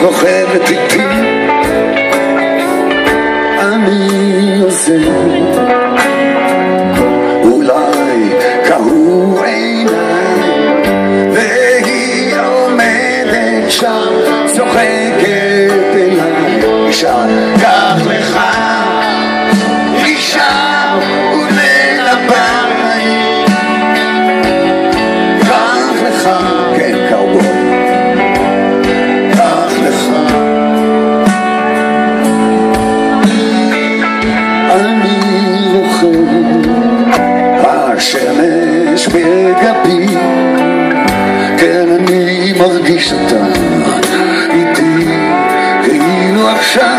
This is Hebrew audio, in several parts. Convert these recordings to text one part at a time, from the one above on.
רוכבת איתי, אני עוזר, אולי קהו עיניי, והיא עומדת שם צוחקת אליי. אישה, קח לך אישה וללביים, קח לך, כן קאובוי, קח לך. אני רוכב, השמש בגבי, כן אני מרגיש אותה איתי, כאילו עכשיו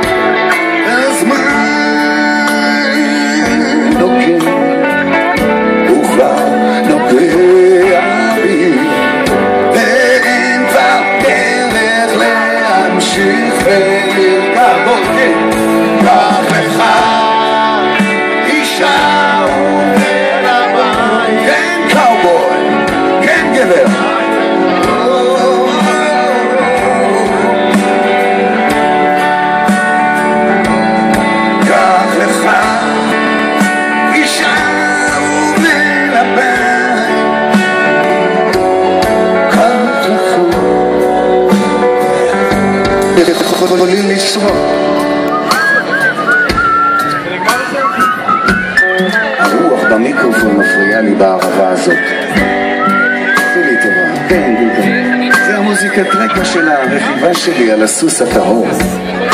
הזמן נוגע, הוא כבר נוגע בי, ואין כבר דרך להמשיך ולרכב. קח לך אישה וללביים, כן קאובוי, כן גבר. קח לך אישה וללביים, קח לך. יכולים לשרוק. הרוח במיקרופון מפריעה לי בערבה הזאת. תראי לי טובה. כן, זה המוזיקת רקע של הרכיבה שלי על הסוס הטהור.